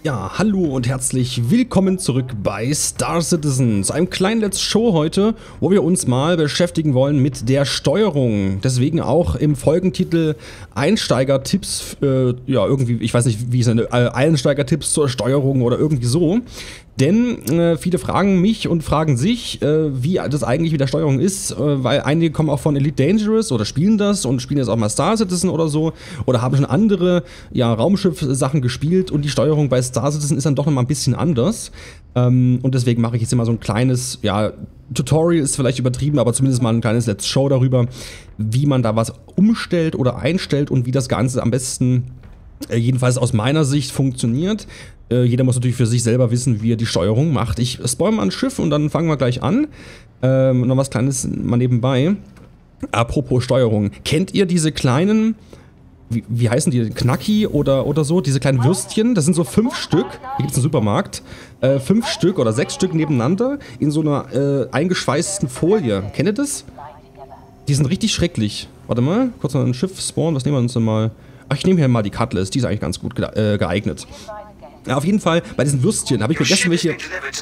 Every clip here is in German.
Ja, hallo und herzlich willkommen zurück bei Star Citizen zu einem kleinen Let's Show heute, wo wir uns mal beschäftigen wollen mit der Steuerung. Deswegen auch im Folgentitel Einsteiger-Tipps, ja irgendwie, ich weiß nicht, wie es eine Einsteiger-Tipps zur Steuerung oder irgendwie so. Denn viele fragen mich und fragen sich, wie das eigentlich mit der Steuerung ist, weil einige kommen auch von Elite Dangerous oder spielen das und spielen jetzt auch mal Star Citizen oder so oder haben schon andere Raumschiff-Sachen gespielt und die Steuerung bei Star Citizen ist dann doch nochmal ein bisschen anders. Und deswegen mache ich jetzt immer so ein kleines, Tutorial ist vielleicht übertrieben, aber zumindest mal ein kleines Let's Show darüber, wie man da was umstellt oder einstellt und wie das Ganze am besten, jedenfalls aus meiner Sicht, funktioniert. Jeder muss natürlich für sich selber wissen, wie er die Steuerung macht. Ich spoil mal ein Schiff und dann fangen wir gleich an. Noch was Kleines mal nebenbei. Apropos Steuerung. Kennt ihr diese kleinen, wie heißen die, Knacki oder so? Diese kleinen Würstchen, das sind so 5 Stück. Hier gibt es einen Supermarkt. 5 Stück oder 6 Stück nebeneinander in so einer eingeschweißten Folie. Kennt ihr das? Die sind richtig schrecklich. Warte mal, kurz mal ein Schiff spawnen. Was nehmen wir uns denn mal? Ach, ich nehme hier mal die Cutlass. Die ist eigentlich ganz gut geeignet. Ja, auf jeden Fall, bei diesen Würstchen habe ich mir gestern welche...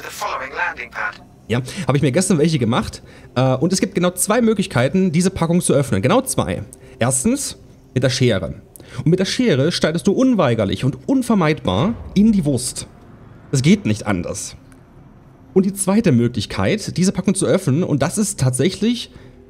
Ja, habe ich mir gestern welche gemacht. Und es gibt genau 2 Möglichkeiten, diese Packung zu öffnen. Genau 2. Erstens, mit der Schere. Und mit der Schere schneidest du unweigerlich und unvermeidbar in die Wurst. Es geht nicht anders. Und die zweite Möglichkeit, diese Packung zu öffnen, und das ist tatsächlich...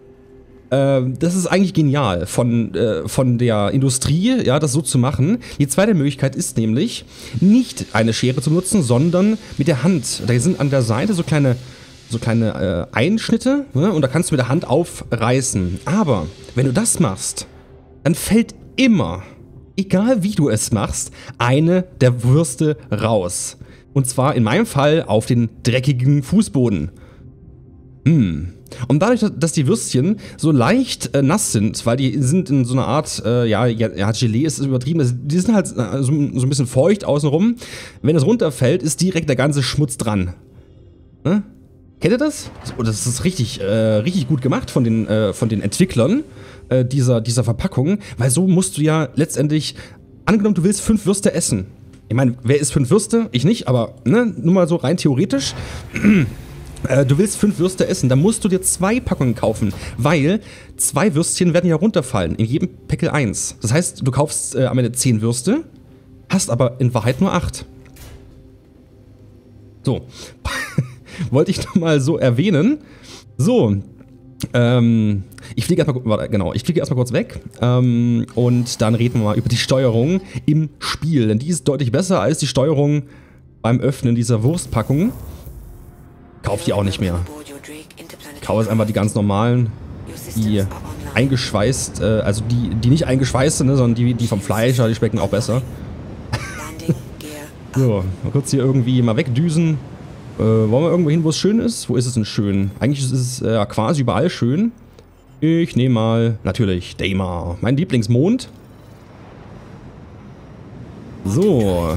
das ist eigentlich genial von der Industrie, ja, das so zu machen. Die zweite Möglichkeit ist nämlich, nicht eine Schere zu nutzen, sondern mit der Hand. Da sind an der Seite so kleine Einschnitte, ne, und da kannst du mit der Hand aufreißen. Aber wenn du das machst, dann fällt immer, egal wie du es machst, eine der Würste raus. Und zwar in meinem Fall auf den dreckigen Fußboden. Und dadurch, dass die Würstchen so leicht nass sind, weil die sind in so einer Art, Gelee ist übertrieben, die sind halt so ein bisschen feucht außenrum. Wenn es runterfällt, ist direkt der ganze Schmutz dran. Ne? Kennt ihr das? Oh, das ist richtig gut gemacht von den Entwicklern dieser Verpackung, weil so musst du ja letztendlich, angenommen du willst 5 Würste essen. Ich meine, wer isst 5 Würste? Ich nicht, aber ne, nur mal so rein theoretisch. Du willst 5 Würste essen, dann musst du dir 2 Packungen kaufen, weil 2 Würstchen werden ja runterfallen, in jedem Päckel 1. Das heißt, du kaufst am Ende 10 Würste, hast aber in Wahrheit nur 8. So, wollte ich noch mal so erwähnen. So, ich fliege erstmal kurz weg und dann reden wir mal über die Steuerung im Spiel, denn die ist deutlich besser als die Steuerung beim Öffnen dieser Wurstpackung. Kauf die auch nicht mehr. Kauf einfach die ganz normalen, die eingeschweißt, also die nicht eingeschweißt sind, ne, sondern die vom Fleisch, die schmecken auch besser. So, mal kurz hier irgendwie mal wegdüsen. Wollen wir irgendwo hin, wo es schön ist? Wo ist es denn schön? Eigentlich ist es quasi überall schön. Ich nehme mal, natürlich, Daymar, mein Lieblingsmond. So.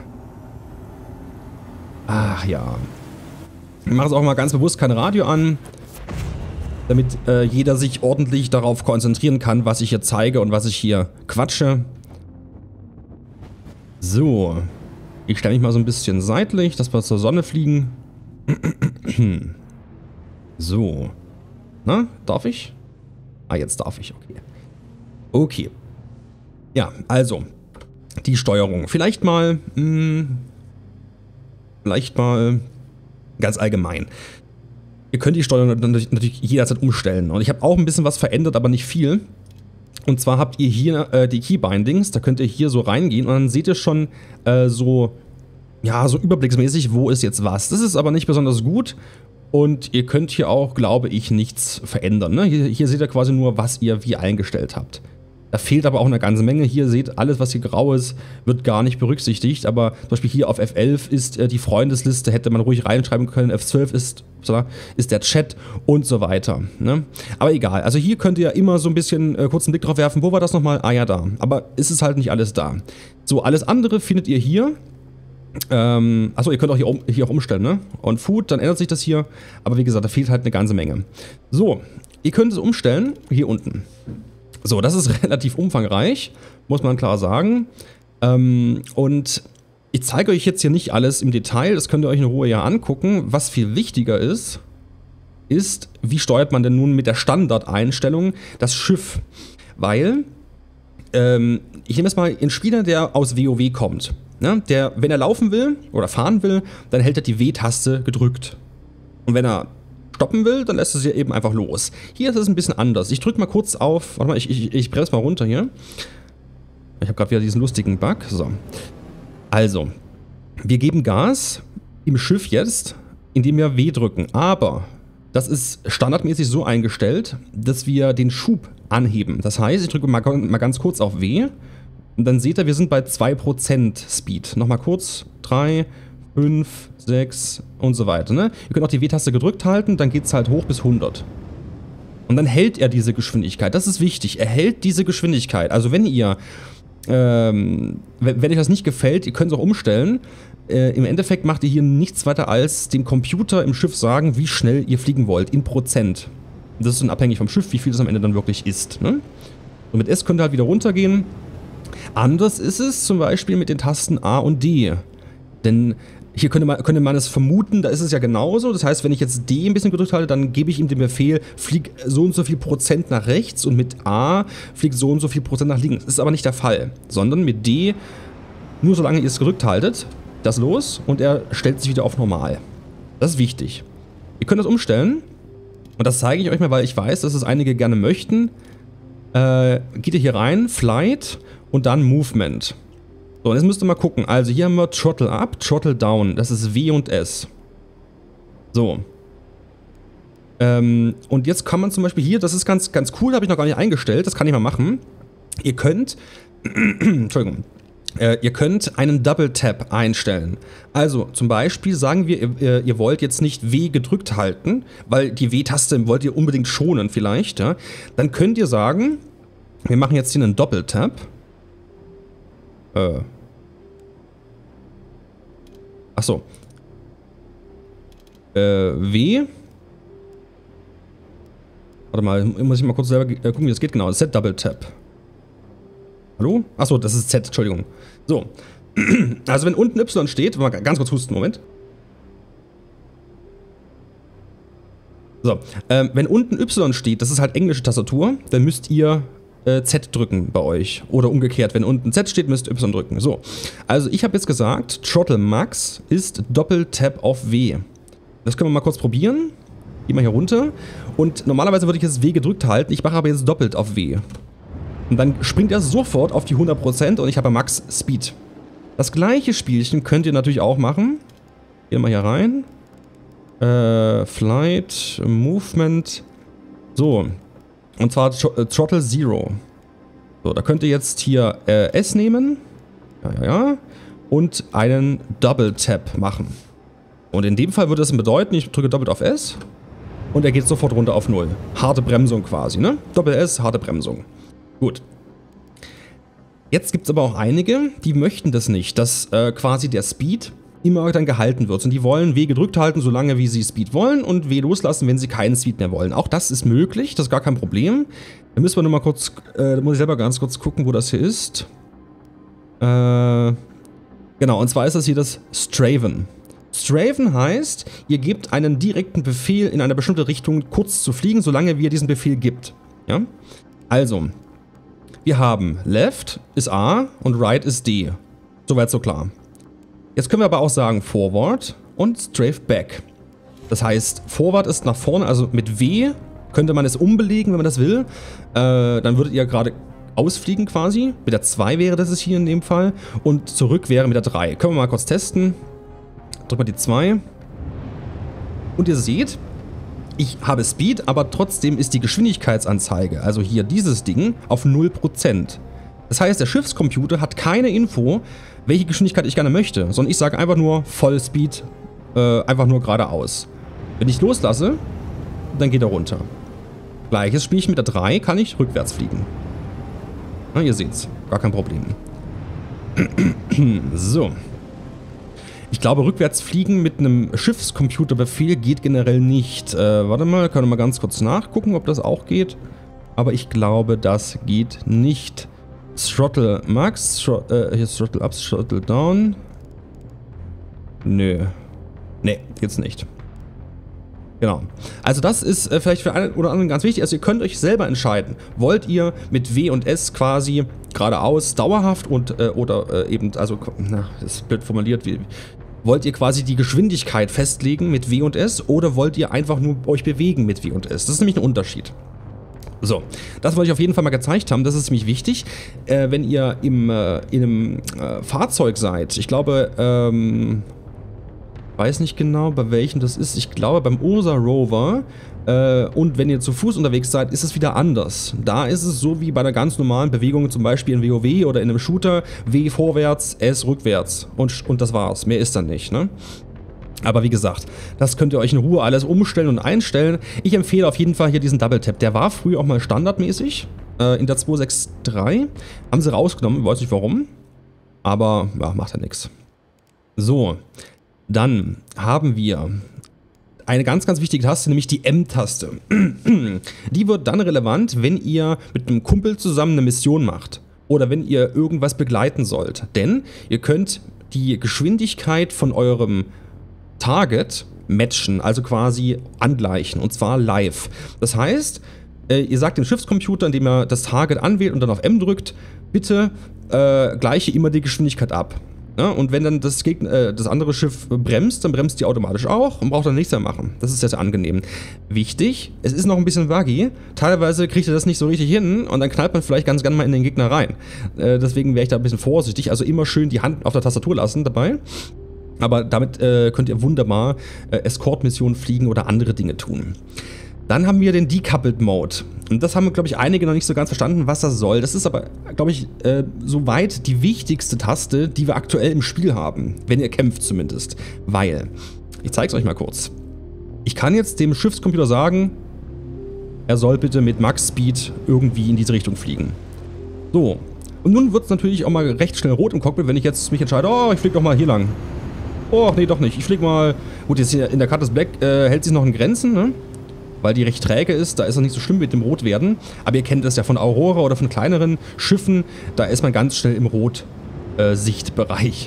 Ach ja. Ich mache jetzt auch mal ganz bewusst kein Radio an, damit jeder sich ordentlich darauf konzentrieren kann, was ich hier zeige und was ich hier quatsche. So, ich stelle mich mal so ein bisschen seitlich, dass wir zur Sonne fliegen. So, na, darf ich? Ah, jetzt darf ich, okay. Okay. Ja, also, die Steuerung. Vielleicht mal ganz allgemein. Ihr könnt die Steuerung natürlich jederzeit umstellen. Und ich habe auch ein bisschen was verändert, aber nicht viel. Und zwar habt ihr hier die Keybindings, da könnt ihr hier so reingehen und dann seht ihr schon so überblicksmäßig, wo ist jetzt was. Das ist aber nicht besonders gut und ihr könnt hier auch, glaube ich, nichts verändern. Ne? Hier seht ihr quasi nur, was ihr wie eingestellt habt. Da fehlt aber auch eine ganze Menge. Hier seht, alles was hier grau ist, wird gar nicht berücksichtigt. Aber zum Beispiel hier auf F11 ist die Freundesliste, hätte man ruhig reinschreiben können. F12 ist der Chat und so weiter. Ne? Aber egal, also hier könnt ihr immer so ein bisschen kurz einen Blick drauf werfen. Wo war das nochmal? Ah ja, da. Aber ist es halt nicht alles da. So, alles andere findet ihr hier. Achso, ihr könnt auch hier auch umstellen, ne? On Food, dann ändert sich das hier. Aber wie gesagt, da fehlt halt eine ganze Menge. So, ihr könnt es umstellen, hier unten. So, das ist relativ umfangreich, muss man klar sagen. Und Ich zeige euch jetzt hier nicht alles im Detail, das könnt ihr euch in Ruhe ja angucken. Was viel wichtiger ist, wie steuert man denn nun mit der Standardeinstellung das Schiff? Weil, ich nehme jetzt mal einen Spieler, der aus WoW kommt. Ne? Der, wenn er laufen will oder fahren will, dann hält er die W-Taste gedrückt. Und wenn er stoppen will, dann lässt er sie eben einfach los. Hier ist es ein bisschen anders. Ich drücke mal kurz auf, warte mal, ich bremse mal runter hier. Ich habe gerade wieder diesen lustigen Bug. So. Also, wir geben Gas im Schiff jetzt, indem wir W drücken. Aber das ist standardmäßig so eingestellt, dass wir den Schub anheben. Das heißt, ich drücke mal ganz kurz auf W und dann seht ihr, wir sind bei 2% Speed. Nochmal kurz, 3, 5, 6 und so weiter. Ne? Ihr könnt auch die W-Taste gedrückt halten, dann geht es halt hoch bis 100. Und dann hält er diese Geschwindigkeit. Das ist wichtig. Er hält diese Geschwindigkeit. Also wenn ihr, wenn euch das nicht gefällt, ihr könnt es auch umstellen. Im Endeffekt macht ihr hier nichts weiter als dem Computer im Schiff sagen, wie schnell ihr fliegen wollt, in Prozent. Das ist dann abhängig vom Schiff, wie viel das am Ende dann wirklich ist. Ne? Und mit S könnt ihr halt wieder runtergehen. Anders ist es zum Beispiel mit den Tasten A und D. Denn hier könnte man es vermuten, da ist es ja genauso. Das heißt, wenn ich jetzt D ein bisschen gedrückt halte, dann gebe ich ihm den Befehl, flieg so und so viel Prozent nach rechts und mit A fliegt so und so viel Prozent nach links. Das ist aber nicht der Fall, sondern mit D, nur solange ihr es gedrückt haltet, das los und er stellt sich wieder auf normal. Das ist wichtig. Ihr könnt das umstellen und das zeige ich euch mal, weil ich weiß, dass es einige gerne möchten. Geht ihr hier rein, Flight und dann Movement. So, und jetzt müsst ihr mal gucken. Also hier haben wir Throttle Up, Throttle Down. Das ist W und S. So. Und jetzt kann man zum Beispiel hier, das ist ganz cool, habe ich noch gar nicht eingestellt. Das kann ich mal machen. Ihr könnt, Entschuldigung, ihr könnt einen Double Tap einstellen. Also zum Beispiel sagen wir, ihr wollt jetzt nicht W gedrückt halten, weil die W-Taste wollt ihr unbedingt schonen vielleicht. Ja? Dann könnt ihr sagen, wir machen jetzt hier einen Double Tap. Achso. W. Warte mal, muss ich mal kurz selber gucken, wie das geht genau. Z Double Tap. Hallo? Achso, das ist Z, Entschuldigung. So. Also wenn unten Y steht, mal ganz kurz husten, Moment. So. Wenn unten Y steht, das ist halt englische Tastatur, dann müsst ihr Z drücken bei euch. Oder umgekehrt, wenn unten Z steht, müsst ihr Y drücken. So. Also ich habe jetzt gesagt, Throttle Max ist Doppel-Tap auf W. Das können wir mal kurz probieren. Gehen wir hier runter. Und normalerweise würde ich jetzt W gedrückt halten. Ich mache aber jetzt doppelt auf W. Und dann springt er sofort auf die 100% und ich habe Max Speed. Das gleiche Spielchen könnt ihr natürlich auch machen. Gehen wir hier rein. Flight, Movement. So. Und zwar Throttle Zero. So, da könnt ihr jetzt hier S nehmen. Ja. Und einen Double Tap machen. Und in dem Fall würde das bedeuten, ich drücke doppelt auf S. Und er geht sofort runter auf 0. Harte Bremsung quasi, ne? Doppel S, harte Bremsung. Gut. Jetzt gibt es aber auch einige, die möchten das nicht, dass quasi der Speed immer dann gehalten wird. Und die wollen W gedrückt halten, solange wie sie Speed wollen und W loslassen, wenn sie keinen Speed mehr wollen. Auch das ist möglich, das ist gar kein Problem. Da müssen wir nur mal kurz, da muss ich selber ganz kurz gucken, wo das hier ist. Genau, und zwar ist das hier das Straven. Straven heißt, ihr gebt einen direkten Befehl in eine bestimmte Richtung kurz zu fliegen, solange wie ihr diesen Befehl gibt. Ja? Also, wir haben Left ist A und Right ist D. Soweit so klar. Jetzt können wir aber auch sagen Forward und Strafe Back. Das heißt, Forward ist nach vorne, also mit W könnte man es umbelegen, wenn man das will. Dann würdet ihr gerade ausfliegen quasi. Mit der 2 wäre das hier in dem Fall. Und zurück wäre mit der 3. Können wir mal kurz testen. Drück mal die 2. Und ihr seht, ich habe Speed, aber trotzdem ist die Geschwindigkeitsanzeige, also hier dieses Ding, auf 0%. Das heißt, der Schiffscomputer hat keine Info, welche Geschwindigkeit ich gerne möchte, sondern ich sage einfach nur Vollspeed, einfach nur geradeaus. Wenn ich loslasse, dann geht er runter. Gleiches spiele ich mit der 3, kann ich rückwärts fliegen. Na, ihr seht's, gar kein Problem. So. Ich glaube, rückwärts fliegen mit einem Schiffscomputerbefehl geht generell nicht. Warte mal, können wir mal ganz kurz nachgucken, ob das auch geht. Aber ich glaube, das geht nicht. Throttle Max, hier ist Throttle Up, Throttle Down. Nö. Nee, jetzt nicht. Genau. Also das ist vielleicht für einen oder anderen ganz wichtig. Also ihr könnt euch selber entscheiden. Wollt ihr mit W und S quasi geradeaus dauerhaft und oder eben, also, na, das ist blöd formuliert, wollt ihr quasi die Geschwindigkeit festlegen mit W und S oder wollt ihr einfach nur euch bewegen mit W und S? Das ist nämlich ein Unterschied. So, das wollte ich auf jeden Fall mal gezeigt haben, das ist ziemlich wichtig. Wenn ihr in einem Fahrzeug seid, ich glaube, weiß nicht genau, bei welchem das ist, ich glaube beim Ursa Rover, und wenn ihr zu Fuß unterwegs seid, ist es wieder anders. Da ist es so wie bei einer ganz normalen Bewegung, zum Beispiel in WoW oder in einem Shooter, W vorwärts, S rückwärts und das war's, mehr ist dann nicht, ne? Aber wie gesagt, das könnt ihr euch in Ruhe alles umstellen und einstellen. Ich empfehle auf jeden Fall hier diesen Double Tap. Der war früher auch mal standardmäßig. In der 263 haben sie rausgenommen, weiß nicht warum. Aber ja, macht ja nichts. So, dann haben wir eine ganz, ganz wichtige Taste, nämlich die M-Taste. Die wird dann relevant, wenn ihr mit einem Kumpel zusammen eine Mission macht. Oder wenn ihr irgendwas begleiten sollt. Denn ihr könnt die Geschwindigkeit von eurem Target matchen, also quasi angleichen, und zwar live. Das heißt, ihr sagt dem Schiffscomputer, indem er das Target anwählt und dann auf M drückt, bitte gleiche immer die Geschwindigkeit ab. Ja, und wenn dann das andere Schiff bremst, dann bremst die automatisch auch und braucht dann nichts mehr machen. Das ist sehr, sehr angenehm. Wichtig, es ist noch ein bisschen buggy. Teilweise kriegt ihr das nicht so richtig hin und dann knallt man vielleicht ganz gerne mal in den Gegner rein. Deswegen wäre ich da ein bisschen vorsichtig. Also immer schön die Hand auf der Tastatur lassen dabei. Aber damit könnt ihr wunderbar Escort-Missionen fliegen oder andere Dinge tun. Dann haben wir den Decoupled Mode. Und das haben, glaube ich, einige noch nicht so ganz verstanden, was das soll. Das ist aber, glaube ich, soweit die wichtigste Taste, die wir aktuell im Spiel haben. Wenn ihr kämpft zumindest. Weil, ich zeige es euch mal kurz. Ich kann jetzt dem Schiffscomputer sagen, er soll bitte mit Max Speed irgendwie in diese Richtung fliegen. So. Und nun wird es natürlich auch mal recht schnell rot im Cockpit, wenn ich jetzt mich entscheide, oh, ich fliege doch mal hier lang. Oh, nee, doch nicht. Ich fliege mal... Gut, jetzt hier in der Karte Black hält sich noch in Grenzen, ne? Weil die recht träge ist, da ist es nicht so schlimm mit dem Rotwerden. Aber ihr kennt das ja von Aurora oder von kleineren Schiffen, da ist man ganz schnell im Rot-Sichtbereich.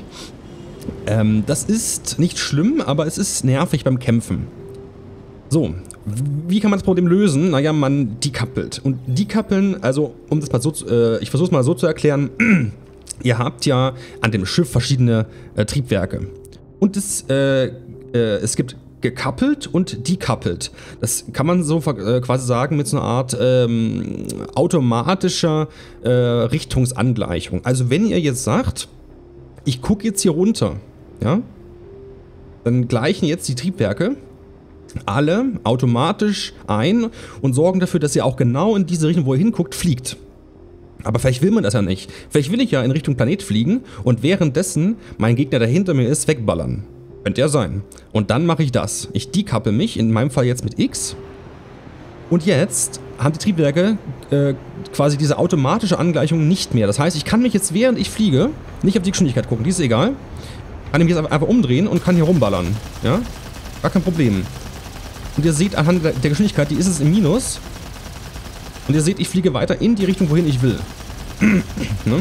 Das ist nicht schlimm, aber es ist nervig beim Kämpfen. So, wie kann man das Problem lösen? Naja, man decoupelt. Und decoupeln, also um das mal so ich versuche es mal so zu erklären, ihr habt ja an dem Schiff verschiedene Triebwerke. Und es gibt gekappelt und decoupelt. Das kann man so quasi sagen mit so einer Art automatischer Richtungsangleichung. Also wenn ihr jetzt sagt, ich gucke jetzt hier runter, ja, dann gleichen jetzt die Triebwerke alle automatisch ein und sorgen dafür, dass ihr auch genau in diese Richtung, wo ihr hinguckt, fliegt. Aber vielleicht will man das ja nicht. Vielleicht will ich ja in Richtung Planet fliegen und währenddessen mein Gegner, der hinter mir ist, wegballern. Könnte ja sein. Und dann mache ich das. Ich decouple mich, in meinem Fall jetzt mit X. Und jetzt haben die Triebwerke quasi diese automatische Angleichung nicht mehr. Das heißt, ich kann mich jetzt, während ich fliege, nicht auf die Geschwindigkeit gucken. Die ist egal. Kann ich mich jetzt einfach umdrehen und kann hier rumballern. Ja? Gar kein Problem. Und ihr seht anhand der Geschwindigkeit, die ist es im Minus. Und ihr seht, ich fliege weiter in die Richtung, wohin ich will. Ne?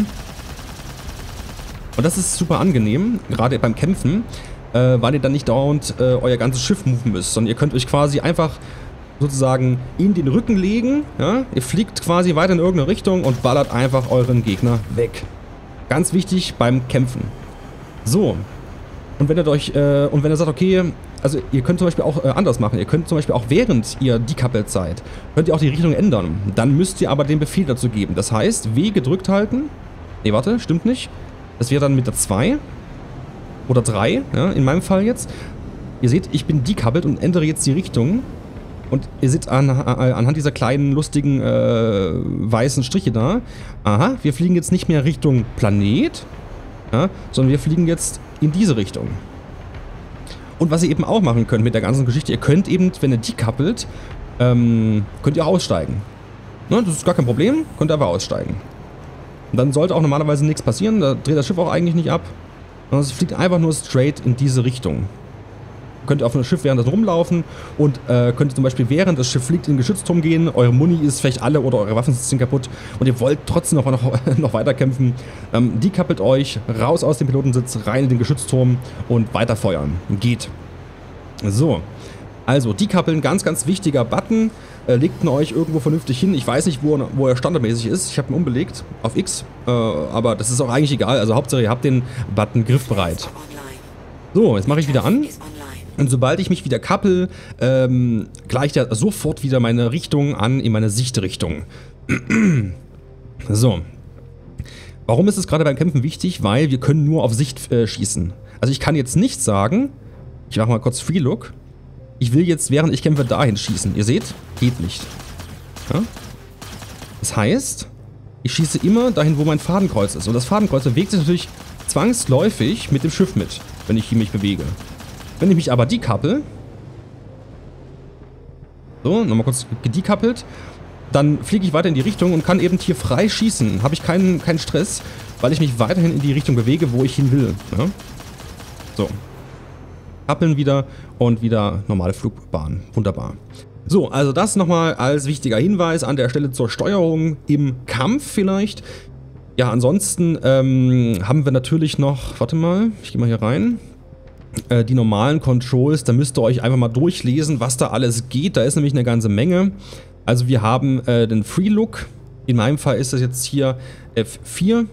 Und das ist super angenehm, gerade beim Kämpfen, weil ihr dann nicht dauernd euer ganzes Schiff moven müsst, sondern ihr könnt euch quasi einfach sozusagen in den Rücken legen. Ja? Ihr fliegt quasi weiter in irgendeine Richtung und ballert einfach euren Gegner weg. Ganz wichtig beim Kämpfen. So. Und wenn ihr sagt, okay, also ihr könnt zum Beispiel auch anders machen. Ihr könnt zum Beispiel auch während ihr decoupelt seid, könnt ihr auch die Richtung ändern. Dann müsst ihr aber den Befehl dazu geben. Das heißt, W gedrückt halten. Ne, warte, stimmt nicht. Das wäre dann mit der 2 oder 3, ja, in meinem Fall jetzt. Ihr seht, ich bin decoupelt und ändere jetzt die Richtung. Und ihr seht anhand dieser kleinen, lustigen, weißen Striche da, aha, wir fliegen jetzt nicht mehr Richtung Planet, ja, sondern wir fliegen jetzt in diese Richtung. Und was ihr eben auch machen könnt mit der ganzen Geschichte, ihr könnt eben, wenn ihr decoupelt, könnt ihr aussteigen. Ne, das ist gar kein Problem, könnt ihr aber aussteigen. Und dann sollte auch normalerweise nichts passieren, da dreht das Schiff auch eigentlich nicht ab, sondern es fliegt einfach nur straight in diese Richtung. könnt ihr auf einem Schiff währenddessen rumlaufen und könnt ihr zum Beispiel während das Schiff fliegt in den Geschützturm gehen, eure Muni ist vielleicht alle oder eure Waffen sind kaputt und ihr wollt trotzdem noch weiter kämpfen. Decoupelt euch, raus aus dem Pilotensitz, rein in den Geschützturm und weiter feuern. Geht. So. Also, decoupeln, ganz, ganz wichtiger Button. Legt ihn euch irgendwo vernünftig hin. Ich weiß nicht, wo er standardmäßig ist. Ich habe ihn umbelegt auf X. Aber das ist auch eigentlich egal. Also Hauptsache, ihr habt den Button griffbereit. So, jetzt mache ich wieder an. Und sobald ich mich wieder couple, gleicht er sofort wieder meine Richtung an, in meine Sichtrichtung. So. Warum ist es gerade beim Kämpfen wichtig? Weil wir können nur auf Sicht schießen. Also ich kann jetzt nicht sagen, ich mache mal kurz Free Look. Ich will jetzt, während ich kämpfe, dahin schießen. Ihr seht? Geht nicht. Ja? Das heißt, ich schieße immer dahin, wo mein Fadenkreuz ist. Und das Fadenkreuz bewegt sich natürlich zwangsläufig mit dem Schiff mit, wenn ich mich bewege. Wenn ich mich aber decouple, so, nochmal kurz gedecoupelt, dann fliege ich weiter in die Richtung und kann eben hier frei schießen. Habe ich keinen Stress, weil ich mich weiterhin in die Richtung bewege, wo ich hin will. Ja? So. Kappeln wieder und wieder normale Flugbahn. Wunderbar. So, also das nochmal als wichtiger Hinweis an der Stelle zur Steuerung im Kampf vielleicht. Ja, ansonsten haben wir natürlich noch, warte mal, ich gehe mal hier rein, die normalen Controls, da müsst ihr euch einfach mal durchlesen, was da alles geht. Da ist nämlich eine ganze Menge. Also wir haben den Free Look, in meinem Fall ist das jetzt hier F4.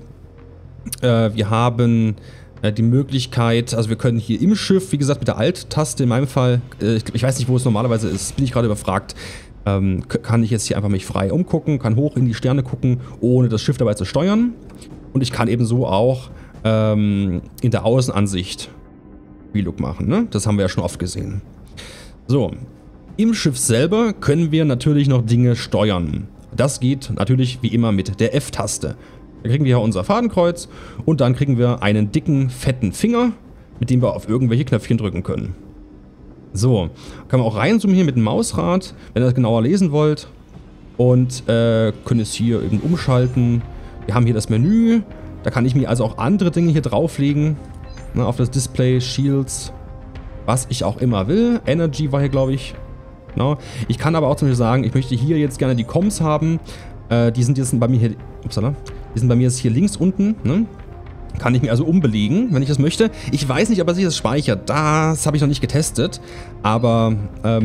Wir haben die Möglichkeit, also wir können hier im Schiff, wie gesagt mit der Alt-Taste in meinem Fall, ich weiß nicht, wo es normalerweise ist, bin ich gerade überfragt, kann ich jetzt hier einfach mich frei umgucken, kann hoch in die Sterne gucken, ohne das Schiff dabei zu steuern. Und ich kann ebenso auch in der Außenansicht Relook machen, ne? Das haben wir ja schon oft gesehen. So, im Schiff selber können wir natürlich noch Dinge steuern. Das geht natürlich wie immer mit der F-Taste. Da kriegen wir ja unser Fadenkreuz und dann kriegen wir einen dicken, fetten Finger, mit dem wir auf irgendwelche Knöpfchen drücken können. So, kann man auch reinzoomen hier mit dem Mausrad, wenn ihr das genauer lesen wollt. Und können es hier eben umschalten. Wir haben hier das Menü, da kann ich mir also auch andere Dinge hier drauflegen. Ne, auf das Display, Shields, was ich auch immer will. Energy war hier, glaube ich. Genau. Ich kann aber auch zum Beispiel sagen, ich möchte hier jetzt gerne die Comms haben. Die sind jetzt bei mir hier, upsala, die sind bei mir jetzt hier links unten, ne? Kann ich mir also umbelegen, wenn ich das möchte. Ich weiß nicht, ob er sich das speichert. Das habe ich noch nicht getestet. Aber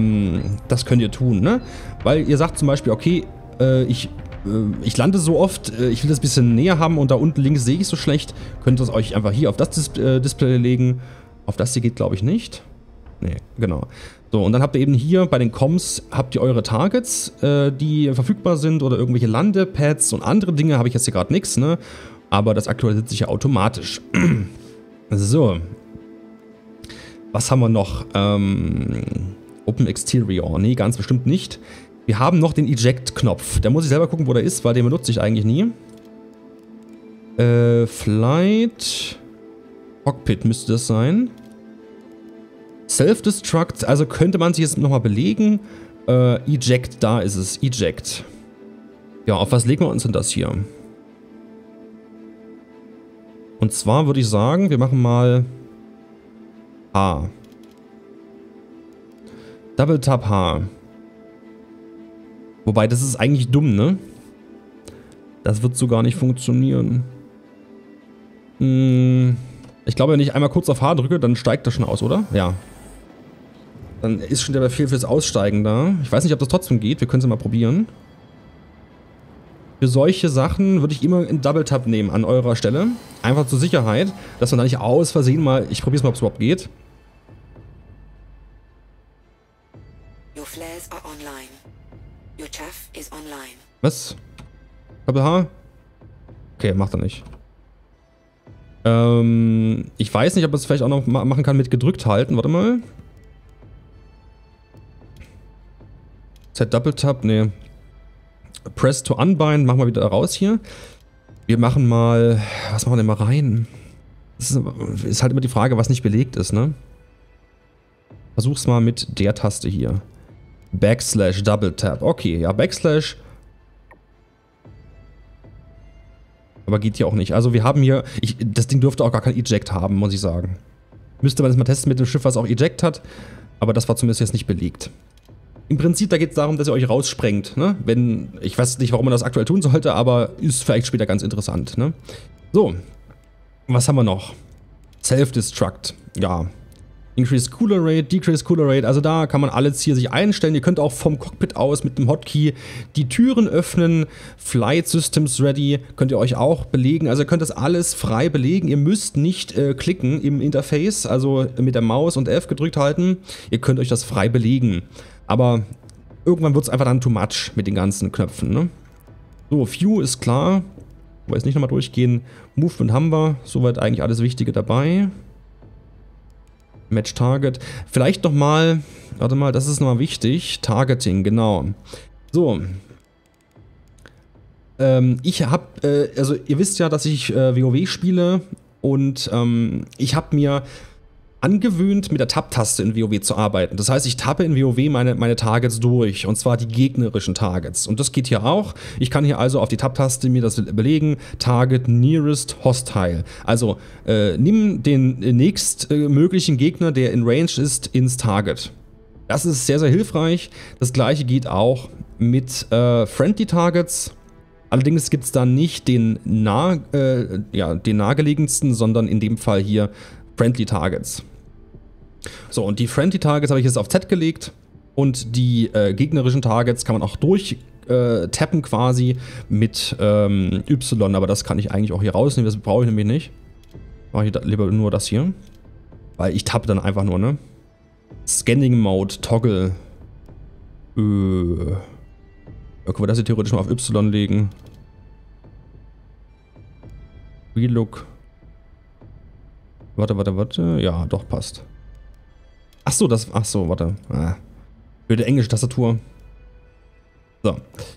das könnt ihr tun, ne? Weil ihr sagt zum Beispiel, okay, ich lande so oft, ich will das ein bisschen näher haben und da unten links sehe ich so schlecht. Könnt ihr es euch einfach hier auf das Display legen. Auf das hier geht, glaube ich, nicht. Nee, genau. So, und dann habt ihr eben hier bei den Comms, habt ihr eure Targets, die verfügbar sind oder irgendwelche Landepads und andere Dinge, habe ich jetzt hier gerade nichts, ne? Aber das aktualisiert sich ja automatisch. So. Was haben wir noch? Open Exterior. Nee, ganz bestimmt nicht. Wir haben noch den Eject-Knopf. Da muss ich selber gucken, wo der ist, weil den benutze ich eigentlich nie. Flight. Cockpit müsste das sein. Self-Destruct, also könnte man sich jetzt nochmal belegen. Eject, da ist es. Eject. Ja, auf was legen wir uns denn das hier? Und zwar würde ich sagen, wir machen mal H. Double Tap H. Wobei, das ist eigentlich dumm, ne? Das wird so gar nicht funktionieren. Ich glaube, wenn ich einmal kurz auf H drücke, dann steigt das schon aus, oder? Ja. Dann ist schon der Befehl fürs Aussteigen da. Ich weiß nicht, ob das trotzdem geht. Wir können es mal probieren. Für solche Sachen würde ich immer einen Double Tap nehmen an eurer Stelle. Einfach zur Sicherheit, dass man da nicht aus Versehen mal... Ich probiere es mal, ob es überhaupt geht. Your flares are online. Your chaff is online. Was? Double H? Okay, macht er nicht. Ich weiß nicht, ob man es vielleicht auch noch machen kann mit gedrückt halten. Warte mal. Z Double Tap, nee. Press to Unbind, machen wir wieder raus hier. Wir machen mal, was machen wir denn mal rein? Das ist halt immer die Frage, was nicht belegt ist, ne? Versuch's mal mit der Taste hier. Backslash Double Tap. Okay, ja, Backslash. Aber geht hier auch nicht. Also wir haben hier, das Ding dürfte auch gar kein Eject haben, muss ich sagen. Müsste man das mal testen mit dem Schiff, was auch Eject hat. Aber das war zumindest jetzt nicht belegt. Im Prinzip, da geht es darum, dass ihr euch raussprengt. Ne? Ich weiß nicht, warum man das aktuell tun sollte, aber ist vielleicht später ganz interessant. Ne? So, was haben wir noch? Self-Destruct, ja. Increase Cooler Rate, Decrease Cooler Rate, also da kann man alles hier sich einstellen. Ihr könnt auch vom Cockpit aus mit dem Hotkey die Türen öffnen. Flight Systems Ready könnt ihr euch auch belegen. Also ihr könnt das alles frei belegen. Ihr müsst nicht klicken im Interface, also mit der Maus und F gedrückt halten. Ihr könnt euch das frei belegen. Aber irgendwann wird es einfach dann too much mit den ganzen Knöpfen. Ne? So, View ist klar. Ich weiß nicht nochmal durchgehen. Movement haben wir. Soweit eigentlich alles Wichtige dabei. Match Target. Vielleicht nochmal, warte mal, das ist nochmal wichtig. Targeting, genau. So. Ich habe, also ihr wisst ja, dass ich WoW spiele und ich habe mir angewöhnt, mit der Tab-Taste in WoW zu arbeiten. Das heißt, ich tappe in WoW meine Targets durch, und zwar die gegnerischen Targets. Und das geht hier auch. Ich kann hier also auf die Tab-Taste mir das belegen, Target Nearest Hostile. Also nimm den nächstmöglichen Gegner, der in Range ist, ins Target. Das ist sehr, sehr hilfreich. Das gleiche geht auch mit Friendly Targets. Allerdings gibt es da nicht den nahegelegensten, sondern in dem Fall hier Friendly Targets. So, und die Friendly Targets habe ich jetzt auf Z gelegt und die gegnerischen Targets kann man auch tappen quasi mit Y, aber das kann ich eigentlich auch hier rausnehmen, das brauche ich nämlich nicht. Mache ich lieber nur das hier, weil ich tappe dann einfach nur, ne? Scanning Mode, Toggle. Können wir das hier theoretisch mal auf Y legen? Relook. Warte. Ja, doch, passt. Achso, warte. Für die englische Tastatur. So.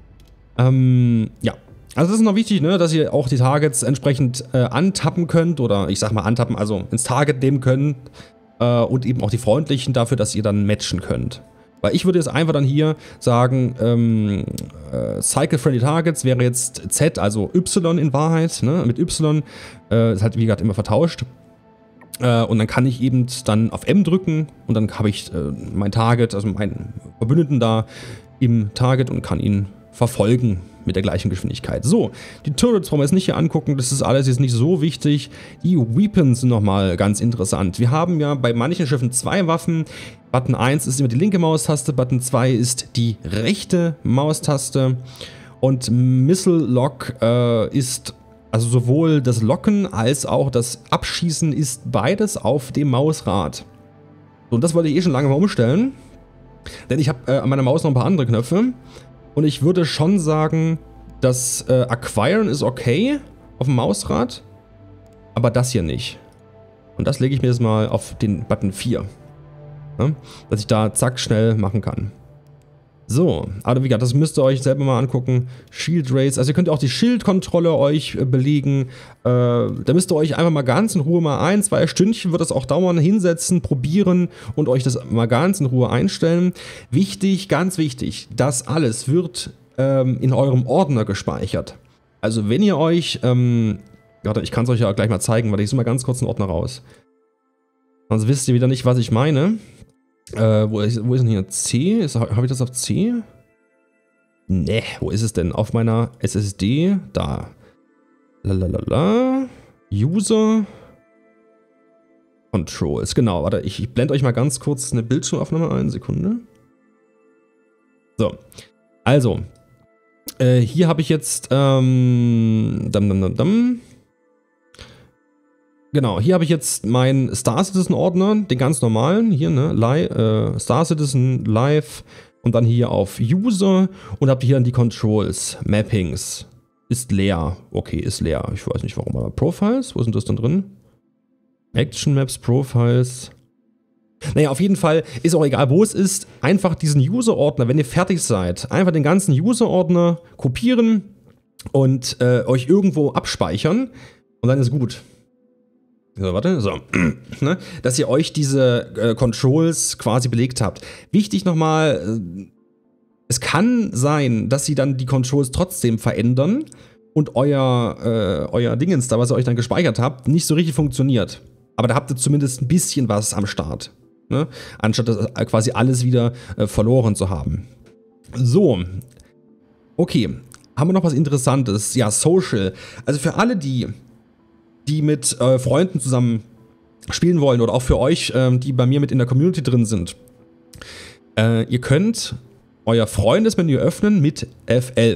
Ja. Also das ist noch wichtig, ne, dass ihr auch die Targets entsprechend antappen könnt. Oder ich sag mal antappen, also ins Target nehmen könnt. Und eben auch die freundlichen dafür, dass ihr dann matchen könnt. Weil ich würde jetzt einfach dann hier sagen, Cycle Friendly Targets wäre jetzt Z, also Y in Wahrheit, ne, mit Y. Ist halt wie gesagt immer vertauscht. Und dann kann ich eben dann auf M drücken und dann habe ich mein Target, also meinen Verbündeten da im Target und kann ihn verfolgen mit der gleichen Geschwindigkeit. So, die Turrets brauchen wir jetzt nicht hier angucken, das ist alles jetzt nicht so wichtig. Die Weapons sind nochmal ganz interessant. Wir haben ja bei manchen Schiffen zwei Waffen. Button 1 ist immer die linke Maustaste, Button 2 ist die rechte Maustaste. Und Missile Lock ist, also sowohl das Locken als auch das Abschießen ist beides auf dem Mausrad. So, und das wollte ich eh schon lange mal umstellen. Denn ich habe an meiner Maus noch ein paar andere Knöpfe. Und ich würde schon sagen, das Acquiren ist okay auf dem Mausrad, aber das hier nicht. Und das lege ich mir jetzt mal auf den Button 4. Ne? Dass ich da zack schnell machen kann. So, aber wie gesagt, das müsst ihr euch selber mal angucken. Shield Rates, also ihr könnt auch die Schildkontrolle euch belegen. Da müsst ihr euch einfach mal ganz in Ruhe mal 1-2 Stündchen wird das auch dauern, hinsetzen, probieren und euch das mal ganz in Ruhe einstellen. Wichtig, ganz wichtig, das alles wird in eurem Ordner gespeichert. Also wenn ihr euch, warte, ich kann es euch ja gleich mal zeigen, weil ich suche mal ganz kurz einen Ordner raus. Sonst wisst ihr wieder nicht, was ich meine. Wo ist denn hier C? Habe ich das auf C? Ne, wo ist es denn? Auf meiner SSD? Da. Lalalala. User. Controls. Genau, warte, ich blende euch mal ganz kurz eine Bildschirmaufnahme ein. Sekunde. So. Also. Hier habe ich jetzt Genau, hier habe ich jetzt meinen Star Citizen Ordner, den ganz normalen, hier, ne, Star Citizen, Live und dann hier auf User und habe hier dann die Controls, Mappings, ist leer, okay, ist leer, ich weiß nicht warum, aber Profiles, wo sind das denn drin? Action Maps, Profiles, naja, auf jeden Fall ist auch egal, wo es ist, einfach diesen User-Ordner, wenn ihr fertig seid, einfach den ganzen User-Ordner kopieren und euch irgendwo abspeichern und dann ist gut. So, warte, so, ne, dass ihr euch diese Controls quasi belegt habt. Wichtig nochmal, es kann sein, dass sie dann die Controls trotzdem verändern und euer Dingens da, was ihr euch dann gespeichert habt, nicht so richtig funktioniert. Aber da habt ihr zumindest ein bisschen was am Start, ne? Anstatt das quasi alles wieder verloren zu haben. So, okay, haben wir noch was Interessantes? Ja, Social. Also für alle, die mit Freunden zusammen spielen wollen oder auch für euch, die bei mir mit in der Community drin sind, ihr könnt euer Freundesmenü öffnen mit F11.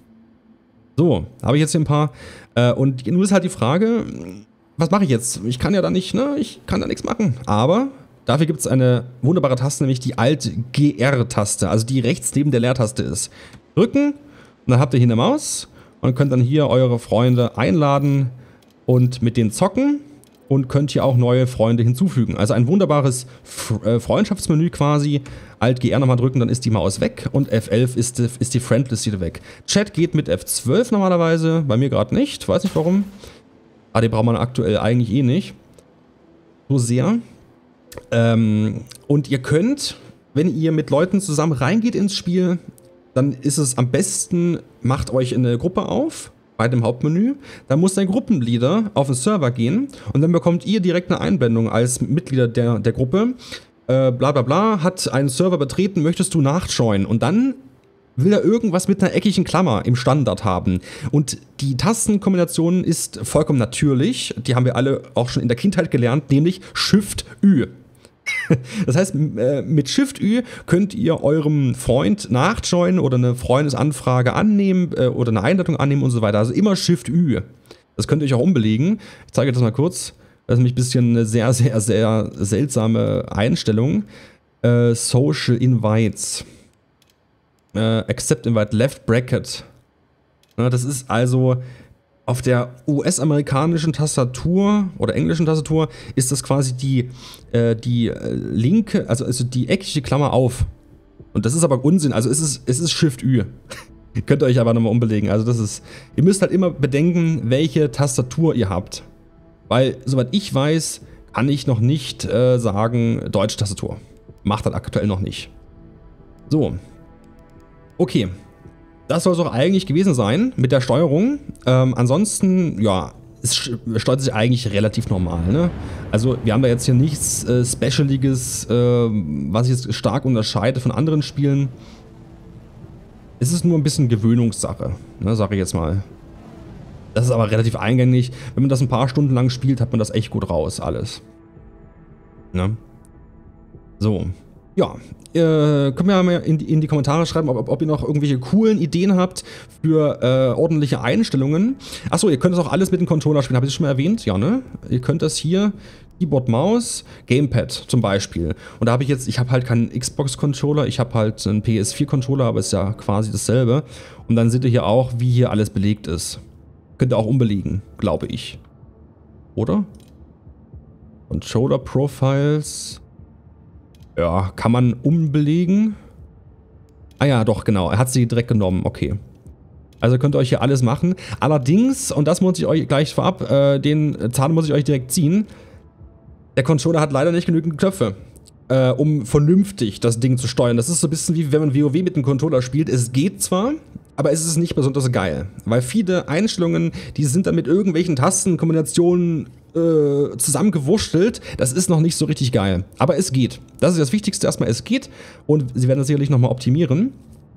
So, habe ich jetzt hier ein paar. Und nun ist halt die Frage, was mache ich jetzt? Ich kann ja da nicht, ne? Ich kann da nichts machen. Aber dafür gibt es eine wunderbare Taste, nämlich die Alt-GR-Taste, also die rechts neben der Leertaste ist. Drücken und dann habt ihr hier eine Maus und könnt dann hier eure Freunde einladen und mit denen zocken und könnt hier auch neue Freunde hinzufügen. Also ein wunderbares Freundschaftsmenü quasi. Alt-GR nochmal drücken, dann ist die Maus weg und F11 ist die Friendlist wieder weg. Chat geht mit F12 normalerweise, bei mir gerade nicht, weiß nicht warum. Ah, den braucht man aktuell eigentlich eh nicht so sehr. Und ihr könnt, wenn ihr mit Leuten zusammen reingeht ins Spiel, dann ist es am besten, macht euch eine Gruppe auf bei dem Hauptmenü, dann muss der Gruppenleader auf den Server gehen und dann bekommt ihr direkt eine Einblendung als Mitglieder der Gruppe. Bla bla bla, hat einen Server betreten, möchtest du nachjoinen? Und dann will er irgendwas mit einer eckigen Klammer im Standard haben. Und die Tastenkombination ist vollkommen natürlich, die haben wir alle auch schon in der Kindheit gelernt, nämlich Shift-Ü. Das heißt, mit Shift-Ü könnt ihr eurem Freund nachjoinen oder eine Freundesanfrage annehmen oder eine Einladung annehmen und so weiter. Also immer Shift-Ü. Das könnt ihr euch auch umbelegen. Ich zeige euch das mal kurz. Das ist nämlich ein bisschen eine sehr, sehr, sehr seltsame Einstellung. Social Invites. Accept Invite Left Bracket. Das ist also auf der US-amerikanischen Tastatur oder englischen Tastatur ist das quasi die linke, also die eckige Klammer auf. Und das ist aber Unsinn, also es ist Shift-Ü. Könnt ihr euch aber nochmal umbelegen. Also das ist, ihr müsst halt immer bedenken, welche Tastatur ihr habt. Weil, soweit ich weiß, kann ich noch nicht sagen, deutsche Tastatur. Macht das aktuell noch nicht. So. Okay. Das soll es auch eigentlich gewesen sein mit der Steuerung. Ansonsten, ja, es steuert sich eigentlich relativ normal, ne? Also, wir haben da jetzt hier nichts Specialiges, was ich jetzt stark unterscheide von anderen Spielen. Es ist nur ein bisschen Gewöhnungssache, ne, sage ich jetzt mal. Das ist aber relativ eingängig. Wenn man das ein paar Stunden lang spielt, hat man das echt gut raus, alles. Ne? So. Ja. Könnt ihr ja mal in die Kommentare schreiben, ob ihr noch irgendwelche coolen Ideen habt für ordentliche Einstellungen. Achso, ihr könnt das auch alles mit dem Controller spielen. Habe ich das schon mal erwähnt? Ja, ne? Ihr könnt das hier, Keyboard, Maus, Gamepad zum Beispiel. Und da habe ich habe halt keinen Xbox-Controller, ich habe halt einen PS4-Controller, aber ist ja quasi dasselbe. Und dann seht ihr hier auch, wie hier alles belegt ist. Könnt ihr auch umbelegen, glaube ich. Oder? Controller Profiles. Ja, kann man umbelegen? Ah ja, doch, genau. Er hat sie direkt genommen. Okay. Also könnt ihr euch hier alles machen. Allerdings, und das muss ich euch gleich vorab, den Zahn muss ich euch direkt ziehen. Der Controller hat leider nicht genügend Knöpfe, um vernünftig das Ding zu steuern. Das ist so ein bisschen wie wenn man WoW mit dem Controller spielt. Es geht zwar, aber es ist nicht besonders geil. Weil viele Einstellungen, die sind dann mit irgendwelchen Tastenkombinationen zusammengewurschtelt. Das ist noch nicht so richtig geil. Aber es geht. Das ist das Wichtigste erstmal, es geht. Und sie werden das sicherlich nochmal optimieren.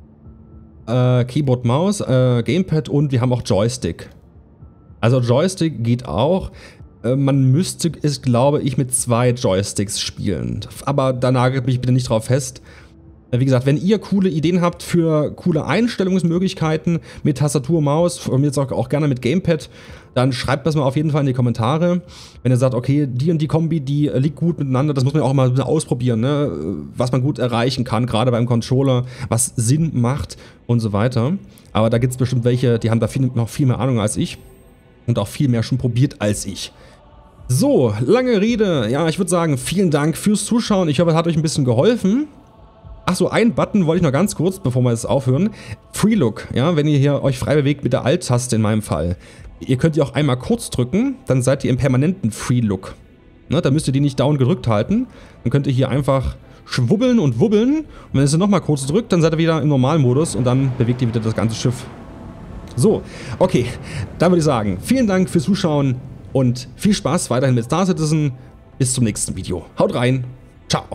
Keyboard, Maus, Gamepad und wir haben auch Joystick. Also Joystick geht auch. Man müsste es, glaube ich, mit 2 Joysticks spielen. Aber da nagelt mich bitte nicht drauf fest. Wie gesagt, wenn ihr coole Ideen habt für coole Einstellungsmöglichkeiten mit Tastatur, Maus, von mir jetzt auch gerne mit Gamepad, dann schreibt das mal auf jeden Fall in die Kommentare. Wenn ihr sagt, okay, die und die Kombi, die liegt gut miteinander, das muss man auch mal ein bisschen ausprobieren, ne? Was man gut erreichen kann, gerade beim Controller, was Sinn macht und so weiter. Aber da gibt es bestimmt welche, die haben da noch viel mehr Ahnung als ich und auch viel mehr schon probiert als ich. So, lange Rede. Ja, ich würde sagen, vielen Dank fürs Zuschauen. Ich hoffe, es hat euch ein bisschen geholfen. Achso, einen Button wollte ich noch ganz kurz, bevor wir jetzt aufhören. Free Look, ja, wenn ihr hier euch frei bewegt mit der Alt-Taste in meinem Fall. Ihr könnt die auch einmal kurz drücken, dann seid ihr im permanenten Free Look. Ne, da müsst ihr die nicht down gedrückt halten. Dann könnt ihr hier einfach schwubbeln und wubbeln. Und wenn ihr sie nochmal kurz drückt, dann seid ihr wieder im Normalmodus und dann bewegt ihr wieder das ganze Schiff. So, okay, dann würde ich sagen, vielen Dank fürs Zuschauen und viel Spaß weiterhin mit Star Citizen. Bis zum nächsten Video. Haut rein. Ciao.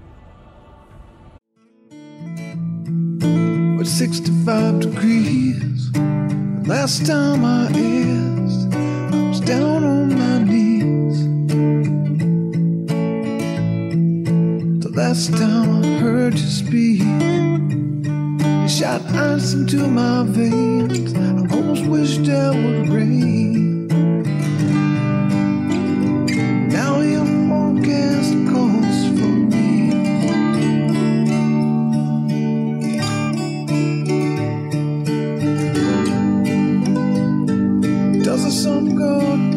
With 65 degrees. Last time I asked, I was down on my knees. The last time I heard you speak, you shot ice into my veins. I almost wished there would rain. Now your forecast calls for me. Does the sun go